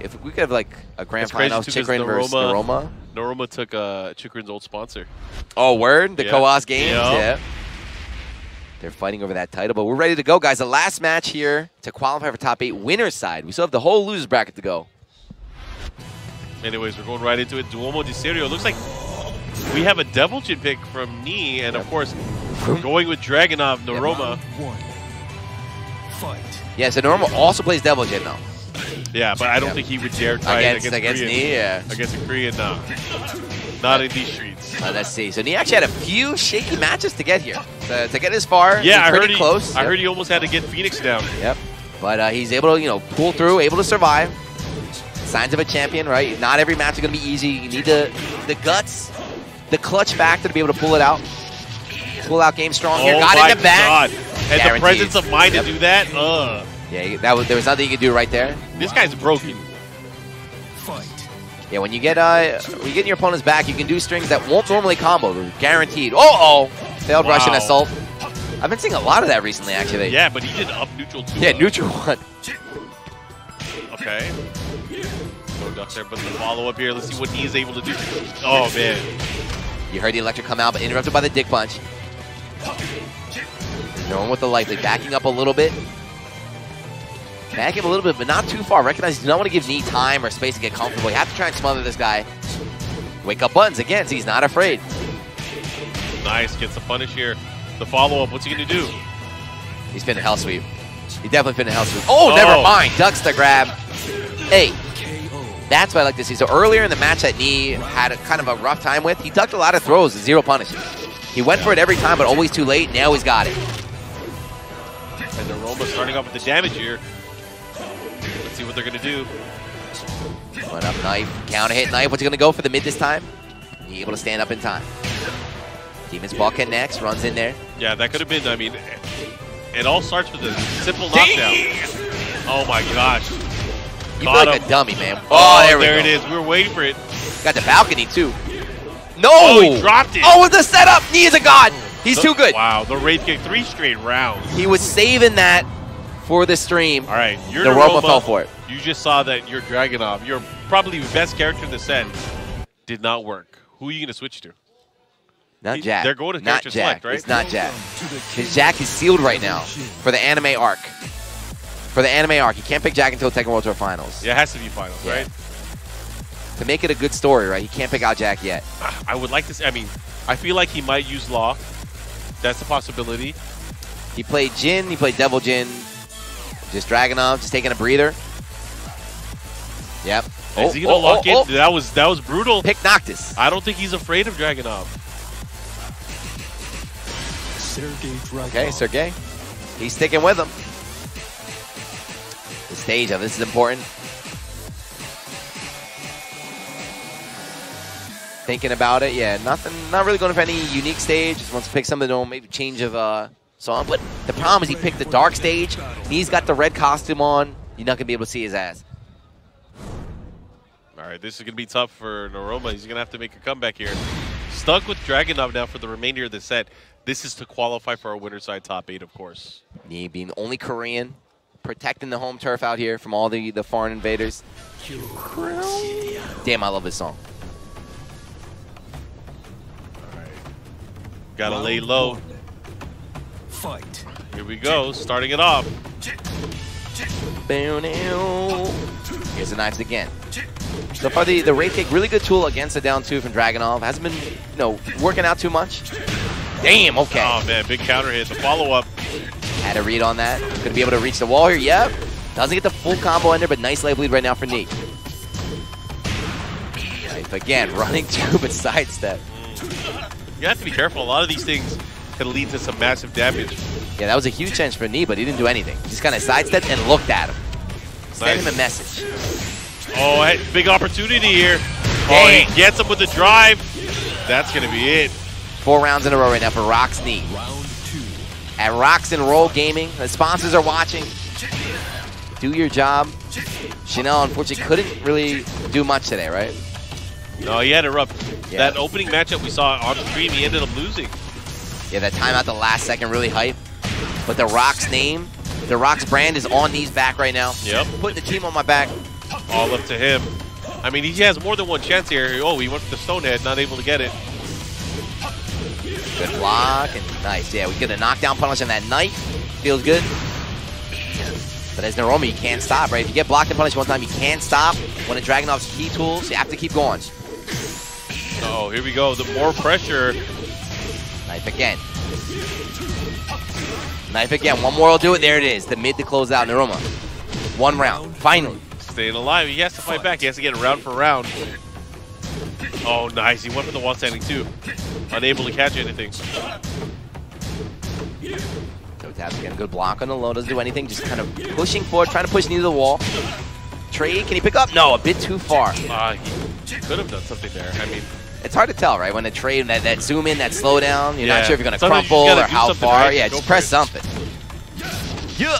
if we could have like a grand That's crazy finals, too, 'cause Chikrin versus Naroma. Naroma took Chikrin's old sponsor. Oh, word? The Yeah. Koas games? Yep. Yeah. They're fighting over that title, but we're ready to go, guys. The last match here to qualify for top 8 winner's side. We still have the whole losers bracket to go. Anyways, we're going right into it. Duomo di Serio. Looks like we have a Devil Jin pick from Knee, and of course, we're going with Dragunov Naroma. Fight. Yeah, so Naroma also plays Devil Jin, though. Yeah, but I don't think he would dare try Against Korean. Knee, yeah. Against a Korean, no. Not in these streets. Let's see. So Knee actually had a few shaky matches to get here. To get as far, Yeah, he's pretty close. I heard he almost had to get Phoenix down. Yep. But he's able to, pull through, able to survive. Signs of a champion, right? Not every match is going to be easy. You need the guts, the clutch factor to be able to pull it out. Pull out game strong here. Got in the back. God. And Guaranteed. the presence of mind to do that, Yeah, there was nothing you could do right there. This guy's broken. Fight. Yeah, when you get in your opponent's back, you can do strings that won't normally combo. They're guaranteed. Oh! Failed Russian assault. I've been seeing a lot of that recently, actually. Yeah, but he did up neutral too. Yeah, neutral one. Okay. No duck there, but the follow-up here. Let's see what he's able to do. Oh, man. You heard the electric come out, but interrupted by the dick punch. No one with the lightly. Backing up a little bit. Back him a little bit, but not too far. Recognize you do not want to give Knee time or space to get comfortable. You have to try and smother this guy. Wake up buttons again, so he's not afraid. Nice. Gets the punish here. The follow-up. What's he going to do? He's finna hell sweep. He definitely finna hell sweep. Oh, never mind. Ducks the grab. Hey. That's what I like to see. So earlier in the match that Knee had a kind of a rough time with, he ducked a lot of throws and 0 punishes. He went for it every time, but always too late. Now he's got it. And Naroma starting off with the damage here. Let's see what they're going to do. Run up knife. Counter hit knife. What's he going to go for the mid this time? He able to stand up in time. Demon's Ball connects. Runs in there. Yeah, that could have been, I mean, it all starts with a simple knockdown. Oh my gosh. You feel like a dummy, man. Oh, there we go. it is. We were waiting for it. Got the balcony, too. No! Oh, he dropped it. Oh, with the setup! Knee is a god! He's too good. Wow, the Wraith Kick, 3 straight rounds. He was saving that for the stream. All right, your Naroma fell for it. You just saw that your Dragunov, your probably the best character in the set, did not work. Who are you going to switch to? Not Jack. They're going to not character Jack. select, right? It's not Jack. Because Jack is sealed right now for the anime arc. For the anime arc. You can't pick Jack until Tekken World Tour Finals. Yeah, it has to be finals, Yeah. right? To make it a good story, right? He can't pick out Jack yet. I would like to see, I mean, I feel like he might use Law. That's a possibility. He played Jin. He played Devil Jin. Just Dragunov. Just taking a breather. Yep. Is he going to lock in? That was brutal. Pick Noctis. I don't think he's afraid of Dragunov. Okay, Sergey. He's sticking with him. The stage of this is important. Thinking about it, yeah, nothing. Not really going for any unique stage. Just wants to pick something to maybe change of song. But the problem is he picked the dark stage. He's got the red costume on. You're not gonna be able to see his ass. All right, this is going to be tough for Naroma. He's going to have to make a comeback here. Stuck with Dragunov now for the remainder of the set. This is to qualify for our winner's side top 8, of course. Knee being the only Korean, protecting the home turf out here from all the foreign invaders. Damn, I love this song. All right. Got to lay low. Fight. Here we go, starting it off. Here's the knives again. So far, the Wraith Kick, really good tool against the down 2 from Dragunov. Hasn't been, working out too much. Damn, okay. Oh, man, big counter hit. The follow-up. Had a read on that. Gonna be able to reach the wall here. Yep. Doesn't get the full combo ender, but nice life lead right now for Knee. Knife again, running 2, but sidestep. You have to be careful. A lot of these things can lead to some massive damage. Yeah, that was a huge chance for Knee, but he didn't do anything. Just kind of sidestepped and looked at him. Sent him a message. Oh, big opportunity here. Oh, he gets him with the drive. That's going to be it. 4 rounds in a row right now for Rox Knee. At Rox and Roll Gaming, the sponsors are watching. Do your job. Chanel, unfortunately, couldn't really do much today, right? No, he had it rough. Yeah. That opening matchup we saw on stream, he ended up losing. Yeah, that time out the last second really hype. But the Rox name, the Rox brand is on Knee's back right now. Yep. Putting the team on my back. All up to him. I mean, he has more than one chance here. Oh, he went for the Stonehead, not able to get it. Good block and nice. Yeah, we get a knockdown punish on that knife. Feels good. But as Naroma, you can't stop, right? If you get blocked and punished one time, you can't stop. One of Dragunov's key tools, you have to keep going. Oh, here we go. The more pressure. Knife again. Knife again. One more will do it. There it is. The mid to close out Naroma. One round. Finally. Staying alive. He has to fight back. He has to get round for round. Oh, nice. He went for the wall standing too. Unable to catch anything. Tab's getting a good block on the low. Doesn't do anything. Just kind of pushing forward, trying to push knee to the wall. Trade, can he pick up? No, a bit too far. He could have done something there. I mean, it's hard to tell, right? When the trade, that zoom in, that slow down, you're not sure if you're going to sometimes crumple you or how far. right? Yeah, just press something. Yeah.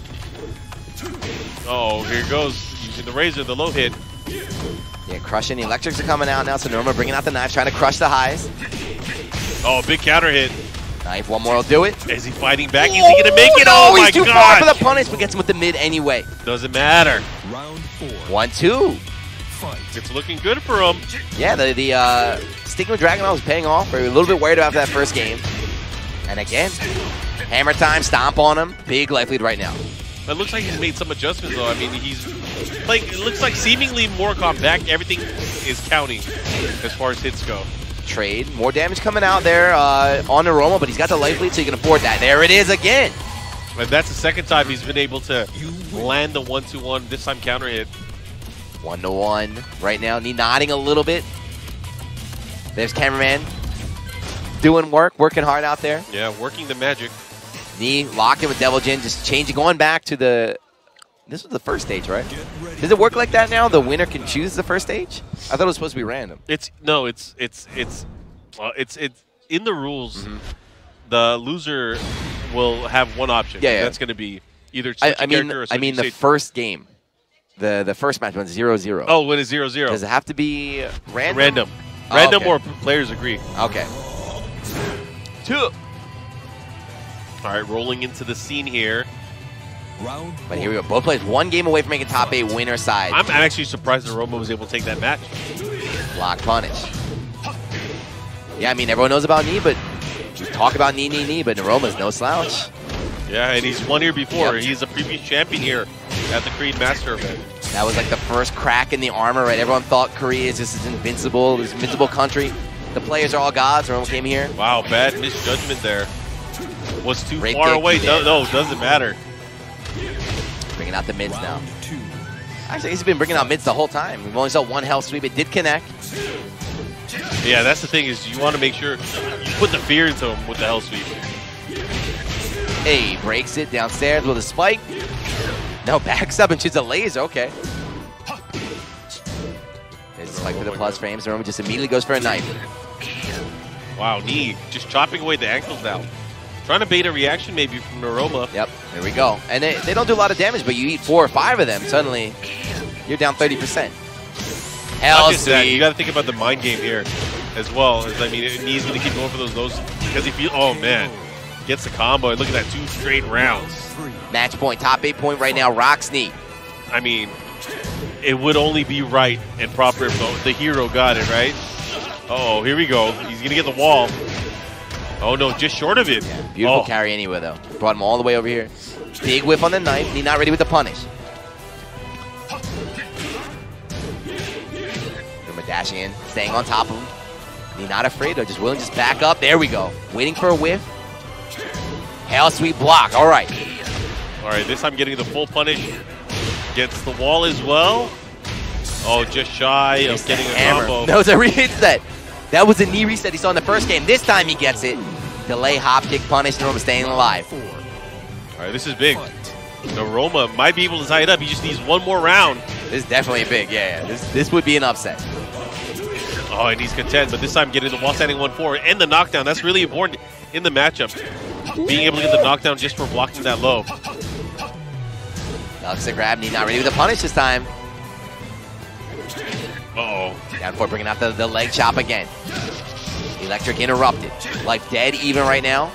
Oh, here it goes. Using the razor, the low hit. Yeah, crushing. The electrics are coming out now, so Naroma bringing out the knife, trying to crush the highs. Oh, big counter hit. Knife, one more will do it. Is he fighting back? Is he going to make it? No, Oh, my he's too far for the punish, but gets him with the mid anyway. Doesn't matter. Round 4. 1-2. Fight. It's looking good for him. Yeah, the sticking with Dragunov was paying off. We were a little bit worried after that first game. And again, hammer time, stomp on him. Big life lead right now. It looks like he's made some adjustments, though. I mean, he's like, it looks like seemingly more compact. Everything is counting as far as hits go. Trade, more damage coming out there on Naroma, but he's got the life lead, so you can afford that. There it is again. And that's the second time he's been able to land the 1-2-1. This time counter hit. 1-1 right now. Knee nodding a little bit. There's cameraman doing work, working hard out there. Yeah, working the magic. Knee locking with Devil Jin, just changing, going back to the. This was the first stage, right? Does it work like that now? The winner can choose the first stage? I thought it was supposed to be random. It's in the rules. Mm-hmm. The loser will have one option. Yeah. That's going to be either switch character or switch the stage. first game. The first match went 0-0. Oh, when it's 0-0. Does it have to be random? Random. Oh, Random okay. or players agree. Okay. 2. All right, rolling into the scene here. Round 4. But here we go. Both players one game away from making top 8 winner side. I'm actually surprised Naroma was able to take that match. Block punish. Yeah, I mean, everyone knows about knee, but we talk about knee, but Naroma's no slouch. Yeah, and he's won here before. Yep. He's a previous champion here at the Creed Master event. That was like the first crack in the armor, right? Everyone thought Korea is just invincible, this invincible country. The players are all gods. Everyone came here. Wow, bad misjudgment there. Was too Great far kick. away. Yeah. No, doesn't matter. Bringing out the mids now. Round 2. Actually, he's been bringing out mids the whole time. We've only saw one hell sweep. It did connect. Yeah, that's the thing is you want to make sure you put the fear into him with the hell sweep. Hey, breaks it downstairs with a spike. No, backs up and shoots a laser. Okay. There's a spike for the plus frames. Naroma just immediately goes for a knife. Wow, knee just chopping away the ankles now. Trying to bait a reaction maybe from Naroma. Yep, there we go. And they don't do a lot of damage, but you eat 4 or 5 of them, suddenly you're down 30%. Hell Not just that, you sweep. got to think about the mind game here as well. I mean, knee's going to keep going for those because if you, oh man, gets the combo. Look at that, 2 straight rounds. Match point, top 8 point right now, rocks knee. I mean, it would only be right and proper if the hero got it, right? Uh oh, here we go. He's going to get the wall. Oh no, just short of it. Yeah, beautiful Oh. carry anyway, though. Brought him all the way over here. Big whiff on the knife. Knee not ready with the punish. Naroma dashing in, staying on top of him. Knee not afraid, though, just willing to just back up. There we go. Waiting for a whiff. Hell sweep block. All right. All right, this time getting the full punish. Gets the wall as well. Oh, just shy of Missed getting the a hammer. combo. No, it's a reset. That was a knee reset he saw in the first game. This time he gets it. Delay, hop, kick, punish. Naroma staying alive. 4. All right, this is big. Fight. Naroma might be able to tie it up. He just needs one more round. This is definitely big. Yeah. This would be an upset. Oh, and he's content, but this time getting the wall standing 1-4 and the knockdown. That's really important in the matchup. Being able to get the knockdown just for blocking that low. Ducks the grab. Knee not ready with the punish this time. Uh-oh. Down 4, bringing out the leg chop again. Electric interrupted. Life dead even right now.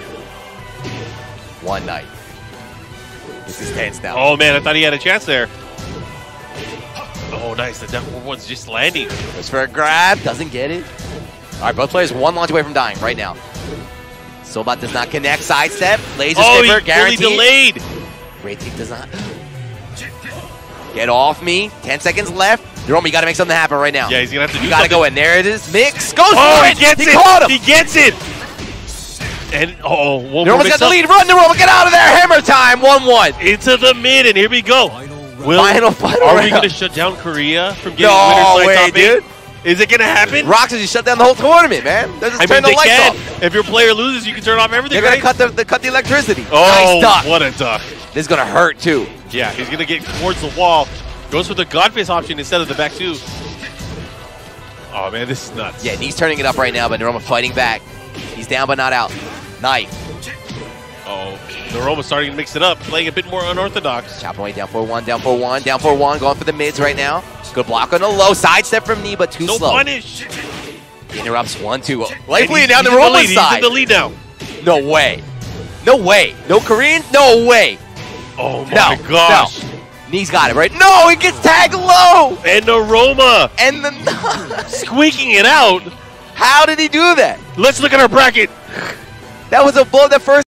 One knife. This is tense now. Oh, man, I thought he had a chance there. Oh, nice. The down forward one's just landing. Goes for a grab, doesn't get it. All right, both players one launch away from dying right now. Sobat does not connect, sidestep, laser Oh, skipper, he guaranteed. fully delayed. Great take does not. Get off me. 10 seconds left. Neroma, you got to make something happen right now. Yeah, he's going to have to do You got to something. go in. There it is. Mix. Goes Oh, for he it. gets He it. caught him. He gets it. And, one more Neroma's got the lead. Run, Neroma. Get out of there. Hammer time. 1-1. Into the mid, and here we go. Final Final Are round. we going to shut down Korea from getting No winners way, like top 8? dude. Is it going to happen? Roxas just shut down the whole tournament, man. They're just I turn mean, the they lights can. off. If your player loses, you can turn off everything, They're right? going to cut the electricity. Oh, Nice duck. what a duck. This is going to hurt, too. Yeah, he's going to get towards the wall. Goes for the Godface option instead of the back two. Oh, man, this is nuts. Yeah, Knee's turning it up right now, but Neroma fighting back. He's down but not out. Knife. Oh, Neroma's starting to mix it up, playing a bit more unorthodox. Chop away, down 4-1, down 4-1, down 4-1, going for the mids right now. Good block on the low, sidestep from Knee, but too No slow. punish. Interrupts 1-2. And Likely he's down the in Neroma's lead. He's side. in the lead now. No way. No way. No Korean? No way. Oh, my No. gosh. No. Knee's got it, right? No, he gets tagged low. And Neroma And the squeaking it out. How did he do that? Let's look at our bracket. That was above the first.